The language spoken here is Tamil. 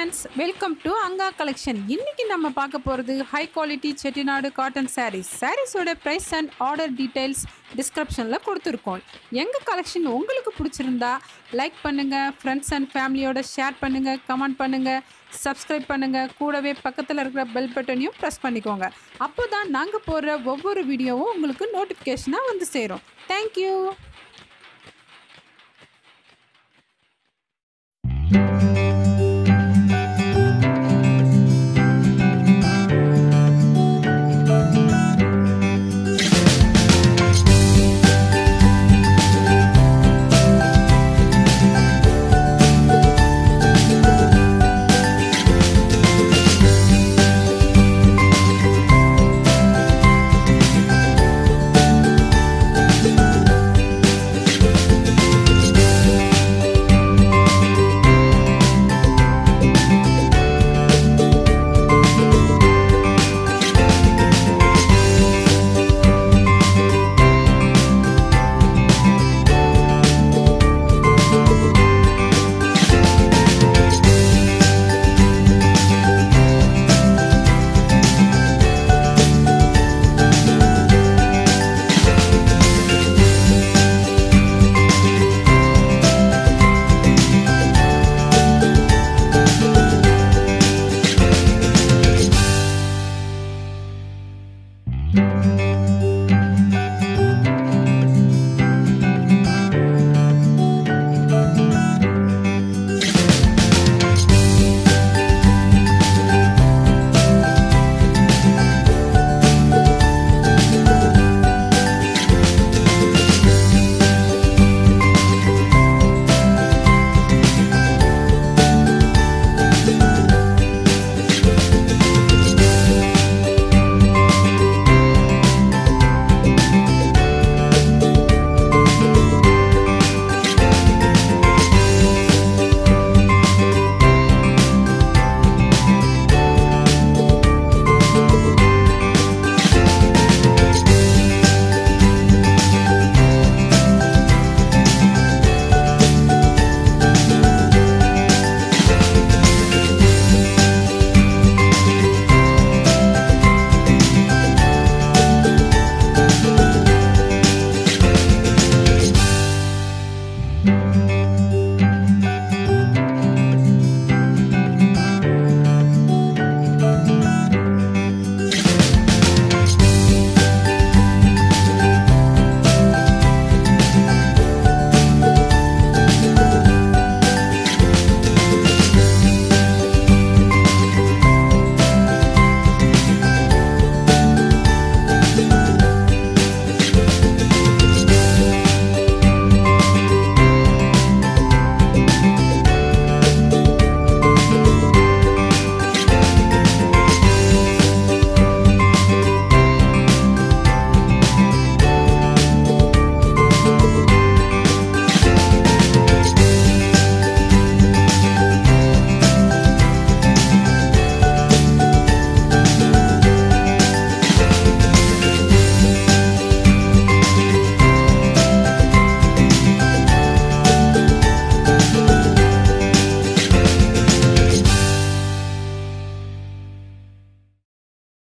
friends, welcome to Anga collection. இன்னைக்கு நம்ம பார்க்க போறது high quality Chettinad cotton sarees. Sarees ஓட price and order details descriptionல கொடுத்திருக்கோம். எங்க collection உங்களுக்கு பிடிச்சிருந்தா லைக் பண்ணுங்க, friends and familyயோட ஷேர் பண்ணுங்க, கமெண்ட் பண்ணுங்க, subscribe பண்ணுங்க, கூடவே பக்கத்துல இருக்கிற bell button-ஐயும் press பண்ணிக்கோங்க. அப்போதான் நாங்க போடுற ஒவ்வொரு வீடியோவும் உங்களுக்கு நோட்டிஃபிகேஷனா வந்து சேரும். Thank you.